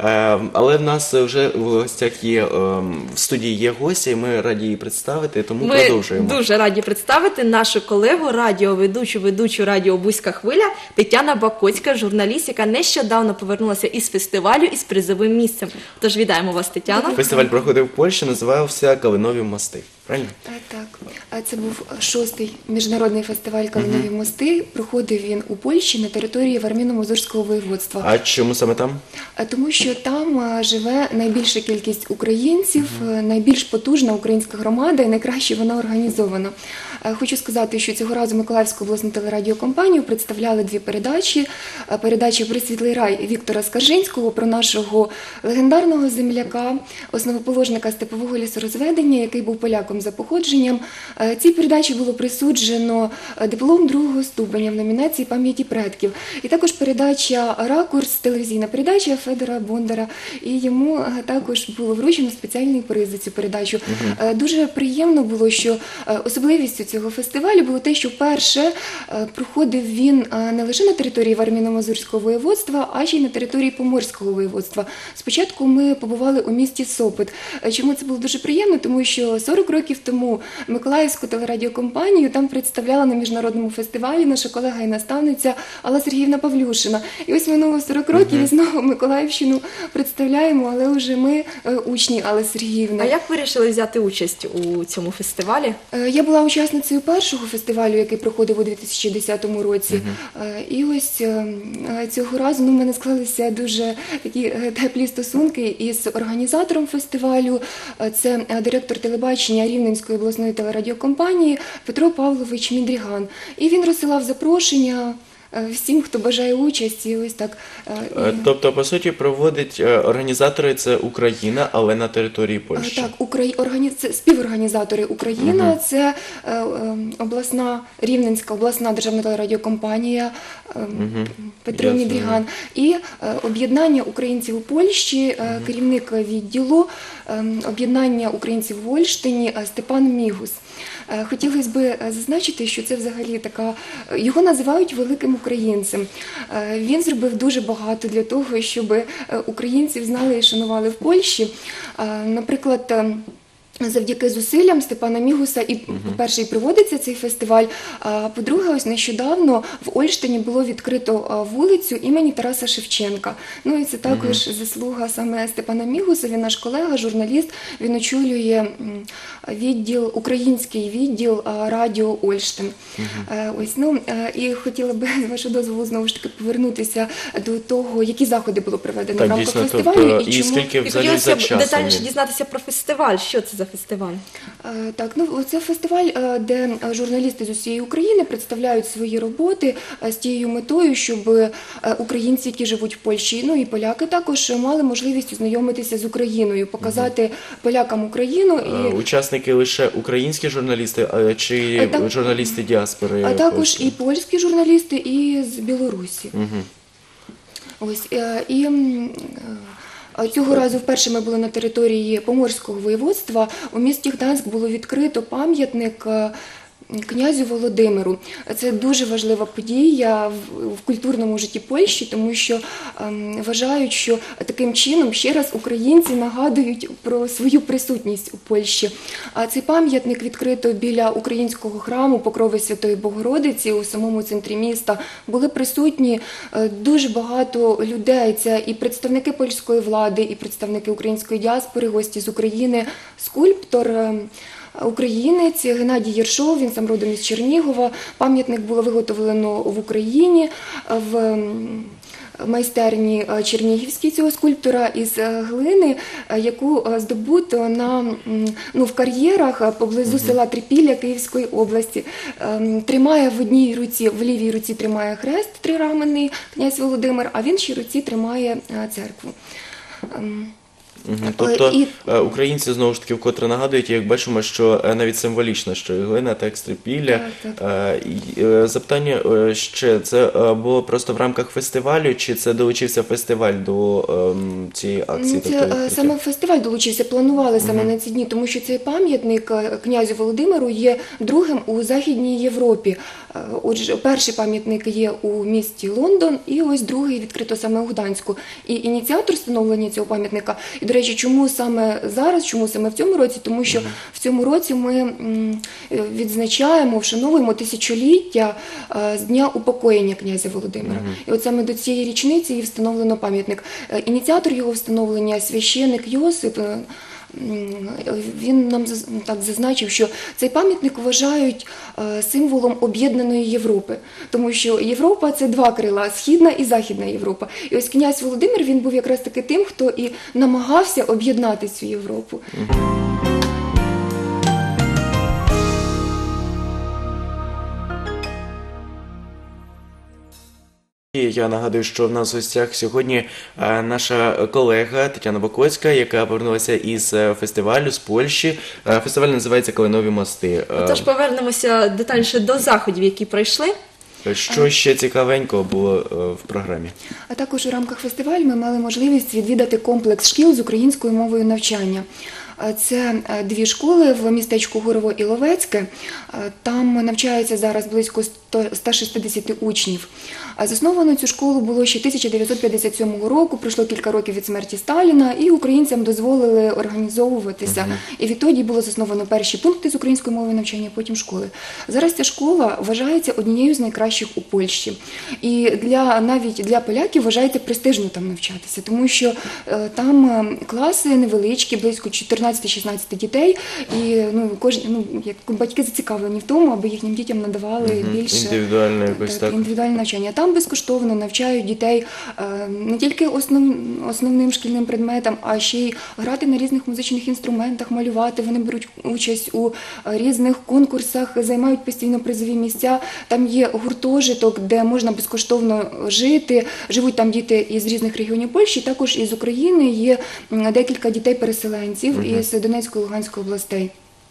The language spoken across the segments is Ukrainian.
Але в нас вже в гостях є, в студії є гостя, і ми раді її представити, тому Ми продовжуємо. дуже раді представити нашу колегу, радіоведучу радіо «Бузька хвиля» Тетяна Бакоцька, журналіст, яка нещодавно повернулася із фестивалю із призовим місцем. Тож вітаємо вас, Тетяна. Фестиваль проходив в Польщі, називався «Калинові мости». Правильно? Так, це був 6-й міжнародний фестиваль «Калинові мости». Проходив він у Польщі на території Варміно-Мазурського воєводства. А чому саме там? Тому що там живе найбільша кількість українців, найбільш потужна українська громада і найкраще вона організована. Хочу сказати, що цього разу Миколаївську обласну телерадіокомпанію представляли дві передачі. Передача «При світлий рай» Віктора Скаржинського про нашого легендарного земляка, основоположника степового лісорозведення, який був поляком за походженням. Цій передачі було присуджено диплом другого ступеня в номінації «Пам'яті предків». І також передача «Ракурс», телевізійна передача Федора Бондара, і йому також було вручено спеціальний приз за цю передачу. Дуже приємно було, що особливістю цього фестивалю було те, що вперше проходив він не лише на території Варміно-Мазурського воєводства, а ще й на території Поморського воєводства. Спочатку ми побували у місті Сопот. Чому це було дуже приємно? Тому що 40 років тому Миколаївську телерадіокомпанію там представляла на міжнародному фестивалі наша колега і наставниця Алла Сергіївна Павлюшина. І ось минуло 40 років і знову Миколаївщину представляємо, але вже ми учні Алли Сергіївни. А як ви вирішили взяти участь у цьому фестивалі? Я була учасницею першого фестивалю, який проходив у 2010 році. І ось цього разу в мене склалися дуже такі теплі стосунки із організатором фестивалю. Це директор телебачення Рівненської обласної телерадіокомпанії Петро Павлович Мідріган. І він розсилав запрошення всім, хто бажає участі. Ось так. Тобто, по суті, проводить організатори – це Україна, але на території Польщі. Так, це співорганізатори Україна, це Рівненська обласна державна телерадіокомпанія Петро Мідріган і об'єднання українців у Польщі, керівник відділу об'єднання українців в Ольштині Степан Мігус. Хотілося б зазначити, що це взагалі така, його називають великим українцем. Він зробив дуже багато для того, щоб українців знали і шанували в Польщі. Наприклад, завдяки зусиллям Степана Мігуса і, по-перше, і проводиться цей фестиваль, а по-друге, ось нещодавно в Ольштині було відкрито вулицю імені Тараса Шевченка. Ну і це також заслуга саме Степана Мігуса, він наш колега, журналіст, він очолює відділ, український відділ радіо Ольштин. Ось, ну, і хотіла би, з вашого дозволу, знову ж таки повернутися до того, які заходи було проведено в рамках фестивалю і скільки взагалі за часом. Детальніше дізнатися про фестиваль. Що це за фестиваль? Так, ну це фестиваль, де журналісти з усієї України представляють свої роботи з тією метою, щоб українці, які живуть в Польщі, ну і поляки також мали можливість ознайомитися з Україною, показати полякам Україну. Учасники лише українські журналісти чи журналісти діаспори? А також і польські журналісти, і з Білорусі. Ось, і цього разу вперше ми були на території Поморського воєводства. У місті Гданськ було відкрито пам'ятник князю Володимиру. Це дуже важлива подія в культурному житті Польщі, тому що вважають, що таким чином ще раз українці нагадують про свою присутність у Польщі. А цей пам'ятник відкрито біля українського храму Покрови Святої Богородиці у самому центрі міста. Були присутні дуже багато людей. Це і представники польської влади, і представники української діаспори, гості з України, скульптор українець Геннадій Єршов, він сам родом із Чернігова. Пам'ятник було виготовлено в Україні, в майстерні чернігівській цього скульптора із глини, яку здобуто в кар'єрах поблизу села Трипілля Київської області. Тримає в одній руці, в лівій руці тримає хрест трираменний князь Володимир, а в іншій руці тримає церкву. Тобто І- українці знову ж таки вкотре нагадують, як бачимо, що навіть символічно, що і глина, текст трипілля. Так, Запитання ще, це було просто в рамках фестивалю, чи це долучився фестиваль до цієї акції? Це відкриття? саме фестиваль долучився, планували саме на ці дні, тому що цей пам'ятник князю Володимиру є другим у Західній Європі. Отже, перший пам'ятник є у місті Лондон, і ось другий відкрито саме у Гданську. І ініціатор встановлення цього пам'ятника, і, до речі, чому саме зараз, чому саме в цьому році, тому що в цьому році ми відзначаємо, вшановуємо тисячоліття з дня упокоєння князя Володимира. І от саме до цієї річниці і встановлено пам'ятник. Ініціатор його встановлення, священик Йосип, він нам так зазначив, що цей пам'ятник вважають символом об'єднаної Європи, тому що Європа – це два крила – Східна і Західна Європа. І ось князь Володимир, він був якраз таки тим, хто і намагався об'єднати цю Європу. І я нагадую, що в нас в гостях сьогодні наша колега Тетяна Бакоцька, яка повернулася із фестивалю з Польщі. Фестиваль називається «Калинові мости». Тож повернемося детальніше до заходів, які пройшли. Що ще цікавенького було в програмі? А також у рамках фестивалю ми мали можливість відвідати комплекс шкіл з українською мовою навчання. Це дві школи в містечку Гурово і Ловецьке. Там навчається зараз близько 160 учнів. Засновано цю школу було ще 1957 року, пройшло кілька років від смерті Сталіна, і українцям дозволили організовуватися. І відтоді було засновано перші пункти з української мови навчання, потім школи. Зараз ця школа вважається однією з найкращих у Польщі. І навіть для поляків вважається престижно там навчатися, тому що там класи невеличкі, близько 14-16 дітей, і як батьки зацікавлені в тому, аби їхнім дітям надавали більше індивідуальне якось так. Індивідуальне навчання. Там безкоштовно навчають дітей не тільки основним шкільним предметам, а ще й грати на різних музичних інструментах, малювати. Вони беруть участь у різних конкурсах, займають постійно призові місця. Там є гуртожиток, де можна безкоштовно жити. Живуть там діти із різних регіонів Польщі, також із України є декілька дітей-переселенців із Донецької і Луганської областей.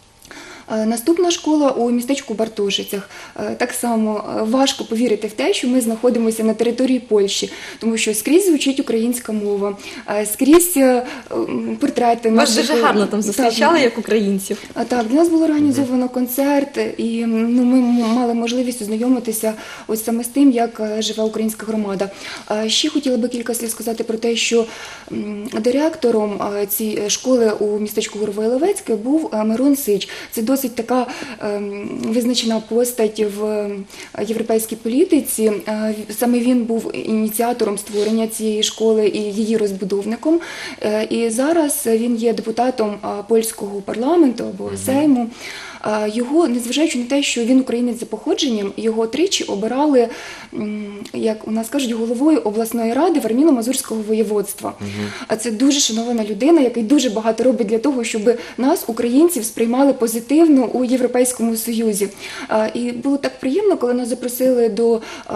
Наступна школа у містечку Бартошицях. Так само важко повірити в те, що ми знаходимося на території Польщі, тому що скрізь звучить українська мова, скрізь портрети. Вас дуже гарно там зустрічали, як українців. Так, для нас було організовано концерт, і ми мали можливість ознайомитися ось саме з тим, як живе українська громада. Ще хотіла би кілька слів сказати про те, що директором цієї школи у містечку Гурово-Ловецьке був Мирон Сич. Це досить така визначена постать в європейській політиці. Саме він був ініціатором створення цієї школи і її розбудовником. І зараз він є депутатом польського парламенту або Сейму. Його, незважаючи на те, що він українець за походженням, його тричі обирали, як у нас кажуть, головою обласної ради Варміно-Мазурського воєводства. А це дуже шанована людина, який дуже багато робить для того, щоб нас, українців, сприймали позитивно у Європейському Союзі. І було так приємно, коли нас запросили до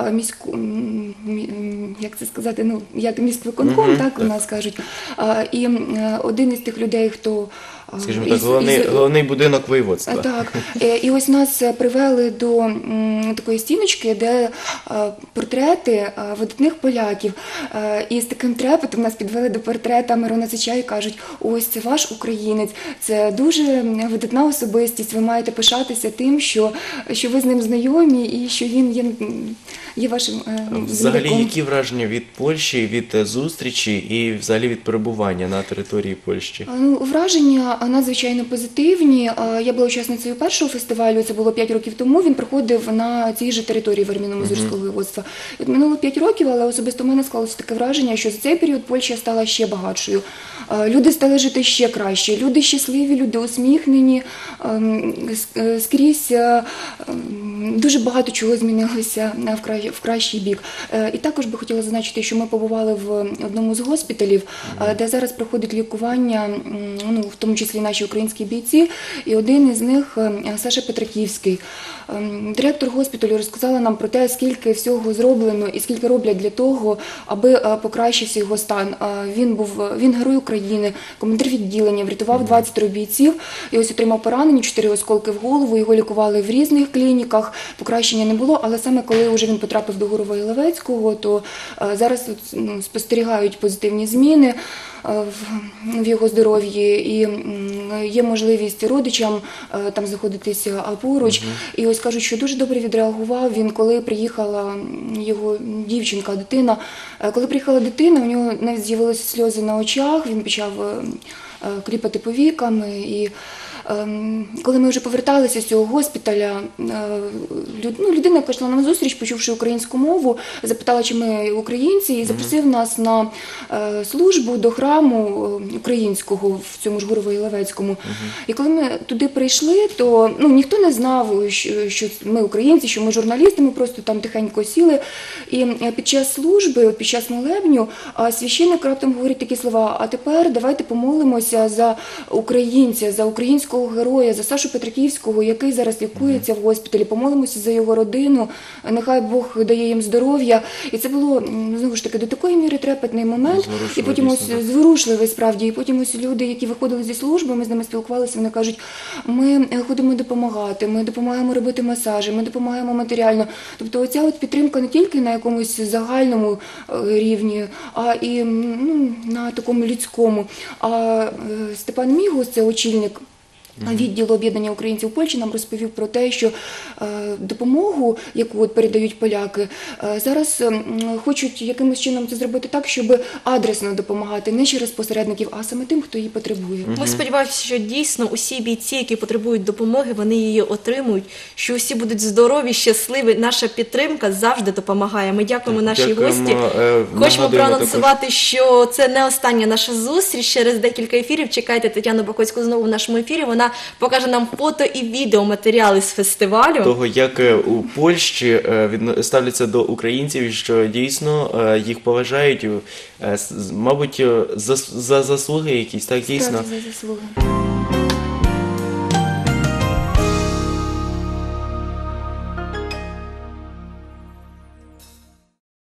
як це сказати, як міськвиконком, так у нас кажуть. І один із тих людей, хто... Скажімо так, головний будинок воєводства. Так, і ось нас привели до такої стіночки, де портрети видатних поляків. І з таким трепетом нас підвели до портрета Мирона Сича і кажуть, ось це ваш українець, це дуже видатна особистість, ви маєте пишатися тим, що ви з ним знайомі і що він є вашим Взагалі, земляком. які враження від Польщі, від зустрічі і взагалі від перебування на території Польщі? Враження надзвичайно позитивні. Я була учасницею першого фестивалю, це було 5 років тому, він проходив на цій же території Варміно-Мазурського воєводства. Минуло 5 років, але особисто в мене склалося таке враження, що за цей період Польща стала ще багатшою. Люди стали жити ще краще, люди щасливі, люди усміхнені, скрізь дуже багато чого змінилося в кращий бік. І також би хотіла зазначити, що ми побували в одному з госпіталів, де зараз проходить лікування, в тому числі числі наші українські бійці, і один із них Саша Петраківський. Директор госпіталю розказала нам про те, скільки всього зроблено і скільки роблять для того, аби покращився його стан. Він герой України, командир відділення, врятував 20 бійців і ось отримав поранення, 4 осколки в голову, його лікували в різних клініках, покращення не було, але саме коли вже він потрапив до Гурова-Іловецького, то зараз спостерігають позитивні зміни в його здоров'ї, і є можливість родичам там знаходитися поруч. І ось кажуть, що дуже добре відреагував він, коли приїхала його дівчинка, дитина. Коли приїхала дитина, у нього навіть з'явилися сльози на очах, він почав кліпати повіками. І коли ми вже поверталися з цього госпіталя, людина, яка йшла нам зустріч, почувши українську мову, запитала, чи ми українці, і запросив нас на службу до храму українського в цьому ж Гурово-Іловецькому. І коли ми туди прийшли, то ніхто не знав, що ми українці, що ми журналісти, ми просто там тихенько сіли. І під час служби, під час молебню, священник раптом говорить такі слова: а тепер давайте помолимося за українця, за українського героя, за Сашу Петраківського, який зараз лікується в госпіталі. Помолимося за його родину, нехай Бог дає їм здоров'я. І це було, знову ж таки, до такої міри трепетний момент. І потім ось зворушливий, справді. І потім ось люди, які виходили зі служби, ми з ними спілкувалися, вони кажуть: ми ходимо допомагати, ми допомагаємо робити масажі, ми допомагаємо матеріально. Тобто оця от підтримка не тільки на якомусь загальному рівні, а і на такому людському. А Степан Мігус, це очільник відділу об'єднання українців в Польщі, нам розповів про те, що допомогу, яку от передають поляки, зараз хочуть якимось чином це зробити так, щоб адресно допомагати, не через посередників, а саме тим, хто її потребує. Ми сподіваємося, що дійсно усі бійці, які потребують допомоги, вони її отримують, що усі будуть здорові, щасливі. Наша підтримка завжди допомагає. Ми дякуємо нашій гості. Хочемо проанонсувати, що це не остання наша зустріч. Через декілька ефірів чекайте Тетяну Бакоцьку знову в нашому ефірі. Вона покаже нам фото і відеоматеріали з фестивалю. Того, як у Польщі ставляться до українців, і що дійсно їх поважають, мабуть, за заслуги якісь, так, дійсно. За заслуги.